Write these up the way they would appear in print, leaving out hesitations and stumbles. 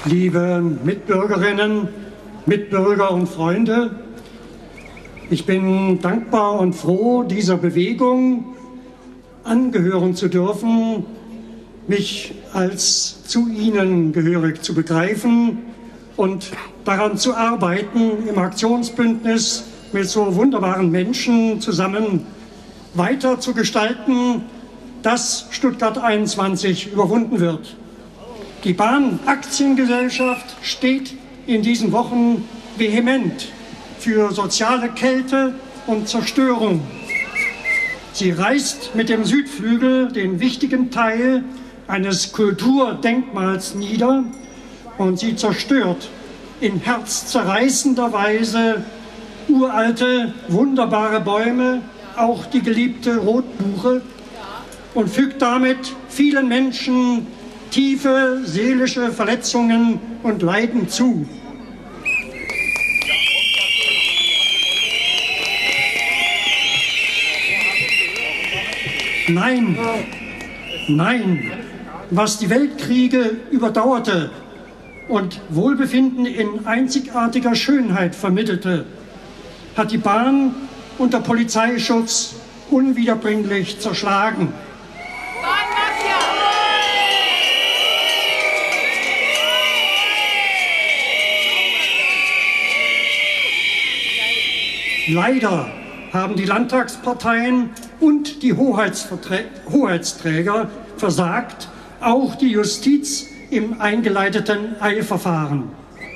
Liebe Mitbürgerinnen, Mitbürger und Freunde, ich bin dankbar und froh, dieser Bewegung angehören zu dürfen, mich als zu Ihnen gehörig zu begreifen und daran zu arbeiten, im Aktionsbündnis mit so wunderbaren Menschen zusammen weiter zu gestalten, dass Stuttgart 21 überwunden wird. Die Bahn-Aktiengesellschaft steht in diesen Wochen vehement für soziale Kälte und Zerstörung. Sie reißt mit dem Südflügel den wichtigen Teil eines Kulturdenkmals nieder und sie zerstört in herzzerreißender Weise uralte, wunderbare Bäume, auch die geliebte Rotbuche, und fügt damit vielen Menschen tiefe seelische Verletzungen und Leiden zu. Nein, nein, was die Weltkriege überdauerte und Wohlbefinden in einzigartiger Schönheit vermittelte, hat die Bahn unter Polizeischutz unwiederbringlich zerschlagen. Leider haben die Landtagsparteien und die Hoheitsträger versagt, auch die Justiz im eingeleiteten Eilverfahren.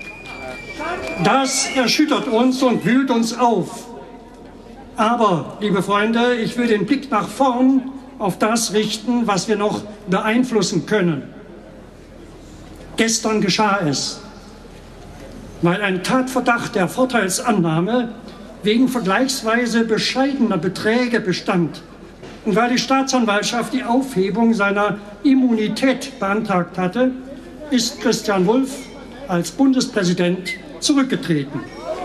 Das erschüttert uns und wühlt uns auf. Aber, liebe Freunde, ich will den Blick nach vorn auf das richten, was wir noch beeinflussen können. Gestern geschah es, weil ein Tatverdacht der Vorteilsannahme wegen vergleichsweise bescheidener Beträge bestand und weil die Staatsanwaltschaft die Aufhebung seiner Immunität beantragt hatte, ist Christian Wulff als Bundespräsident zurückgetreten.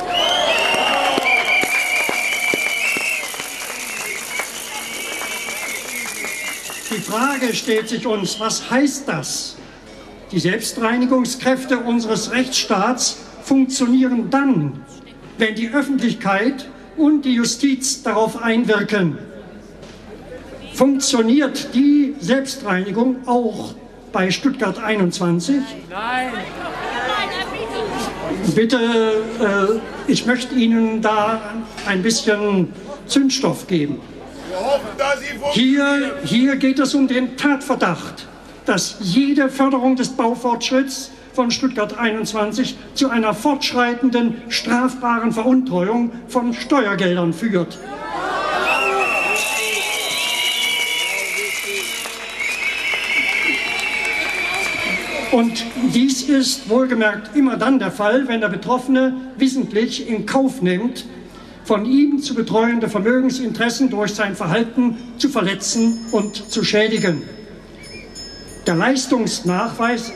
Die Frage stellt sich uns, was heißt das? Die Selbstreinigungskräfte unseres Rechtsstaats funktionieren dann, wenn die Öffentlichkeit und die Justiz darauf einwirken. Funktioniert die Selbstreinigung auch bei Stuttgart 21? Nein. Bitte, ich möchte Ihnen da ein bisschen Zündstoff geben. Hier geht es um den Tatverdacht, dass jede Förderung des Baufortschritts von Stuttgart 21 zu einer fortschreitenden strafbaren Veruntreuung von Steuergeldern führt. Und dies ist wohlgemerkt immer dann der Fall, wenn der Betroffene wissentlich in Kauf nimmt, von ihm zu betreuende Vermögensinteressen durch sein Verhalten zu verletzen und zu schädigen. Der Leistungsnachweis,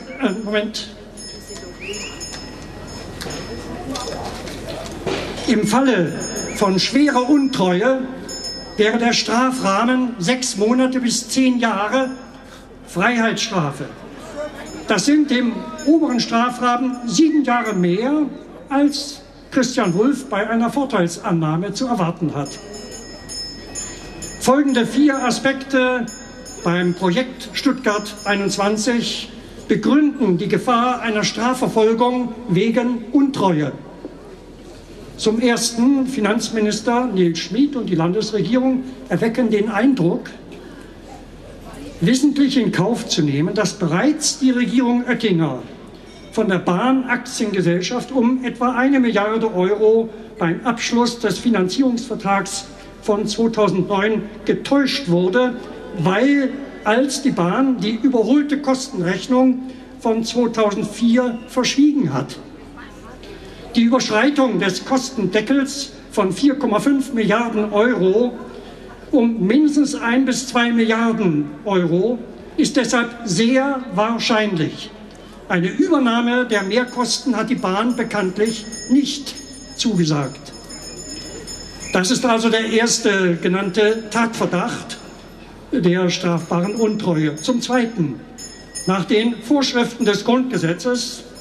Im Falle von schwerer Untreue wäre der Strafrahmen 6 Monate bis 10 Jahre Freiheitsstrafe. Das sind im oberen Strafrahmen 7 Jahre mehr, als Christian Wulff bei einer Vorteilsannahme zu erwarten hat. Folgende 4 Aspekte beim Projekt Stuttgart 21 begründen die Gefahr einer Strafverfolgung wegen Untreue. Zum Ersten, Finanzminister Nils Schmid und die Landesregierung erwecken den Eindruck, wissentlich in Kauf zu nehmen, dass bereits die Regierung Oettinger von der Bahn-Aktiengesellschaft um etwa 1 Milliarde € beim Abschluss des Finanzierungsvertrags von 2009 getäuscht wurde, weil als die Bahn die überholte Kostenrechnung von 2004 verschwiegen hat. Die Überschreitung des Kostendeckels von 4,5 Milliarden € um mindestens 1 bis 2 Milliarden € ist deshalb sehr wahrscheinlich. Eine Übernahme der Mehrkosten hat die Bahn bekanntlich nicht zugesagt. Das ist also der erste genannte Tatverdacht der strafbaren Untreue. Zum Zweiten, nach den Vorschriften des Grundgesetzes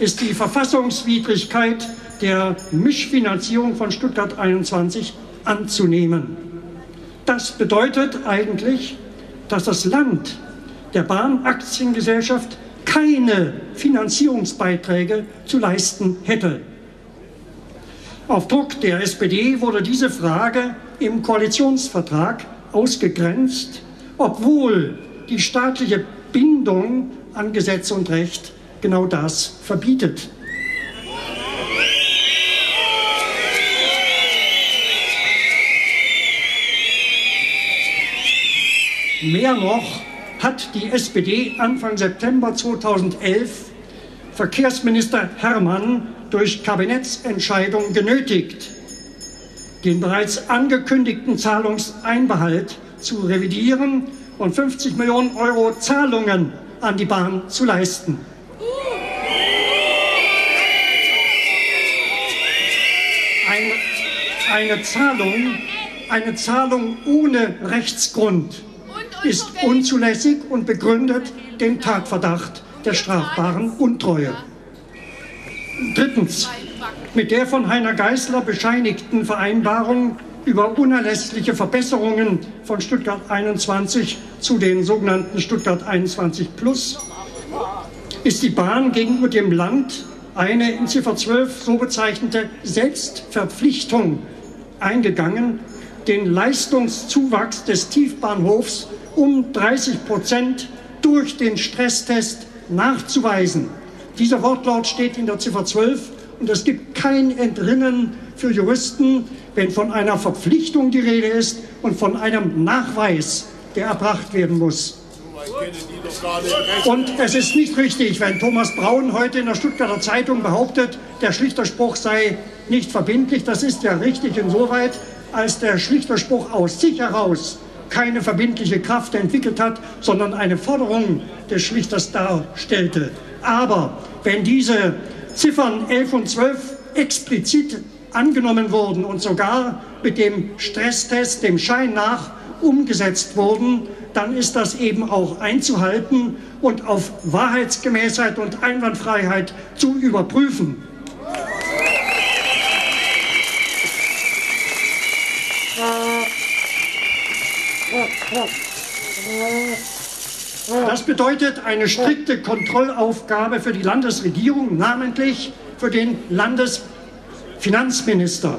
ist die Verfassungswidrigkeit der Mischfinanzierung von Stuttgart 21 anzunehmen. Das bedeutet eigentlich, dass das Land der Bahnaktiengesellschaft keine Finanzierungsbeiträge zu leisten hätte. Auf Druck der SPD wurde diese Frage im Koalitionsvertrag ausgegrenzt, obwohl die staatliche Bindung an Gesetz und Recht genau das verbietet. Mehr noch hat die SPD Anfang September 2011 Verkehrsminister Herrmann durch Kabinettsentscheidung genötigt, den bereits angekündigten Zahlungseinbehalt zu revidieren und 50 Millionen Euro Zahlungen an die Bahn zu leisten. Eine Zahlung ohne Rechtsgrund ist unzulässig und begründet den Tatverdacht der strafbaren Untreue. Drittens, mit der von Heiner Geißler bescheinigten Vereinbarung über unerlässliche Verbesserungen von Stuttgart 21 zu den sogenannten Stuttgart 21 Plus ist die Bahn gegenüber dem Land eine in Ziffer 12 so bezeichnete Selbstverpflichtung eingegangen, den Leistungszuwachs des Tiefbahnhofs um 30% durch den Stresstest nachzuweisen. Dieser Wortlaut steht in der Ziffer 12 und es gibt kein Entrinnen für Juristen, wenn von einer Verpflichtung die Rede ist und von einem Nachweis, der erbracht werden muss. Und es ist nicht richtig, wenn Thomas Braun heute in der Stuttgarter Zeitung behauptet, der Schlichterspruch sei nicht verbindlich. Das ist ja richtig insoweit, als der Schlichterspruch aus sich heraus keine verbindliche Kraft entwickelt hat, sondern eine Forderung des Schlichters darstellte. Aber wenn diese Ziffern 11 und 12 explizit angenommen wurden und sogar mit dem Stresstest, dem Schein nach, umgesetzt wurden, dann ist das eben auch einzuhalten und auf Wahrheitsgemäßheit und Einwandfreiheit zu überprüfen. Das bedeutet eine strikte Kontrollaufgabe für die Landesregierung, namentlich für den Landesfinanzminister.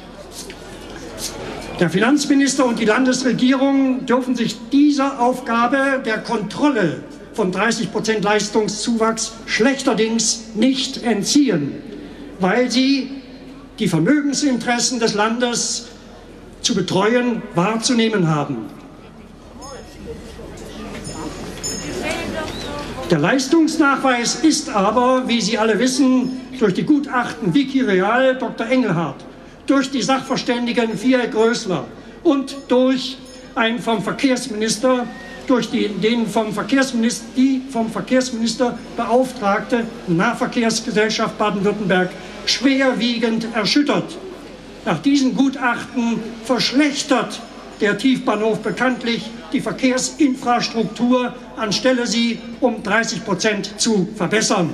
Der Finanzminister und die Landesregierung dürfen sich dieser Aufgabe der Kontrolle von 30% Leistungszuwachs schlechterdings nicht entziehen, weil sie die Vermögensinteressen des Landes zu betreuen, wahrzunehmen haben. Der Leistungsnachweis ist aber, wie Sie alle wissen, durch die Gutachten Vicky Real, Dr. Engelhardt, durch die Sachverständigen Viereck Rösler und durch einen vom Verkehrsminister, die vom Verkehrsminister beauftragte Nahverkehrsgesellschaft Baden-Württemberg schwerwiegend erschüttert. Nach diesen Gutachten verschlechtert der Tiefbahnhof bekanntlich die Verkehrsinfrastruktur, anstelle sie um 30% zu verbessern.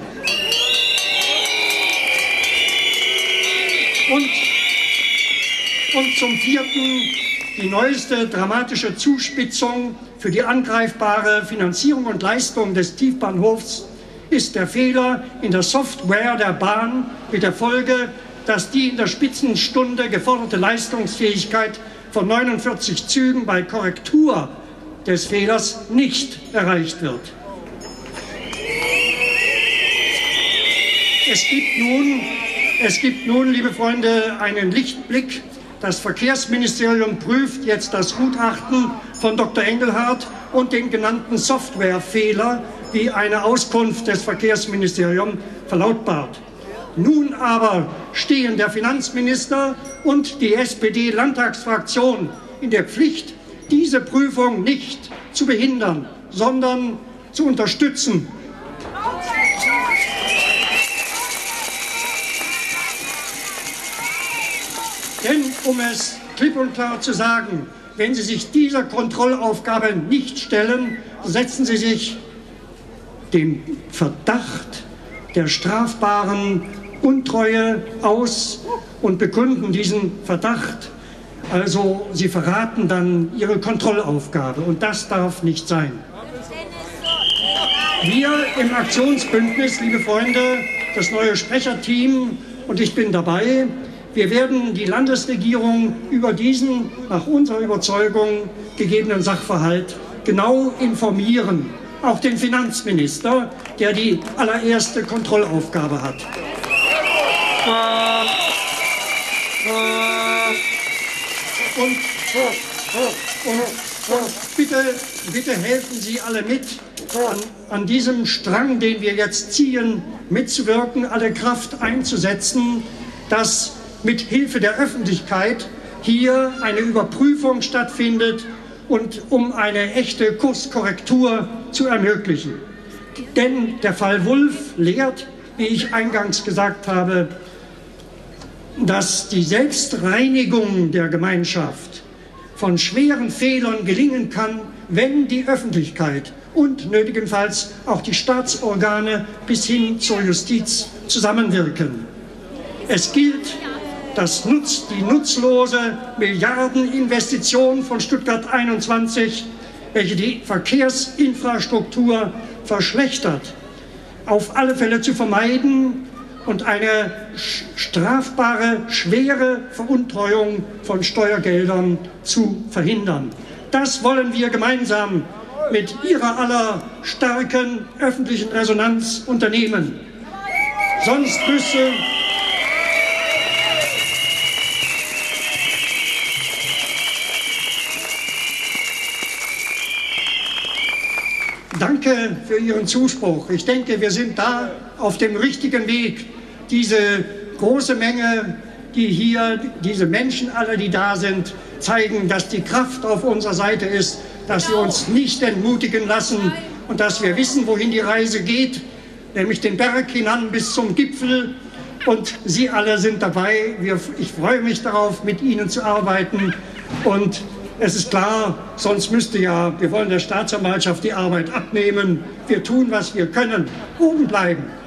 Und zum Vierten die neueste dramatische Zuspitzung für die angreifbare Finanzierung und Leistung des Tiefbahnhofs ist der Fehler in der Software der Bahn mit der Folge, dass die in der Spitzenstunde geforderte Leistungsfähigkeit von 49 Zügen bei Korrektur des Fehlers nicht erreicht wird. Es gibt nun, liebe Freunde, einen Lichtblick. Das Verkehrsministerium prüft jetzt das Gutachten von Dr. Engelhardt und den genannten Softwarefehler, wie eine Auskunft des Verkehrsministeriums verlautbart. Nun aber stehen der Finanzminister und die SPD-Landtagsfraktion in der Pflicht, diese Prüfung nicht zu behindern, sondern zu unterstützen. Denn, um es klipp und klar zu sagen, wenn Sie sich dieser Kontrollaufgabe nicht stellen, setzen Sie sich dem Verdacht der strafbaren Untreue aus und begründen diesen Verdacht. Also sie verraten dann ihre Kontrollaufgabe und das darf nicht sein. Wir im Aktionsbündnis, liebe Freunde, das neue Sprecherteam und ich bin dabei, wir werden die Landesregierung über diesen nach unserer Überzeugung gegebenen Sachverhalt genau informieren. Auch den Finanzminister, der die allererste Kontrollaufgabe hat. Und bitte helfen Sie alle mit, an diesem Strang, den wir jetzt ziehen, mitzuwirken, alle Kraft einzusetzen, dass mit Hilfe der Öffentlichkeit hier eine Überprüfung stattfindet und um eine echte Kurskorrektur zu ermöglichen. Denn der Fall Wulff lehrt, wie ich eingangs gesagt habe, dass die Selbstreinigung der Gemeinschaft von schweren Fehlern gelingen kann, wenn die Öffentlichkeit und nötigenfalls auch die Staatsorgane bis hin zur Justiz zusammenwirken. Es gilt, die nutzlose Milliardeninvestition von Stuttgart 21, welche die Verkehrsinfrastruktur verschlechtert, auf alle Fälle zu vermeiden und eine strafbare, schwere Veruntreuung von Steuergeldern zu verhindern. Das wollen wir gemeinsam mit Ihrer aller starken öffentlichen Resonanz unternehmen. Sonst müsste Danke für Ihren Zuspruch. Ich denke, wir sind da auf dem richtigen Weg. Diese große Menge, diese Menschen alle, die da sind, zeigen, dass die Kraft auf unserer Seite ist, dass wir uns nicht entmutigen lassen und dass wir wissen, wohin die Reise geht, nämlich den Berg hinan bis zum Gipfel. Und Sie alle sind dabei. Ich freue mich darauf, mit Ihnen zu arbeiten. Und es ist klar, sonst wir wollen der Staatsanwaltschaft die Arbeit abnehmen. Wir tun, was wir können, oben bleiben.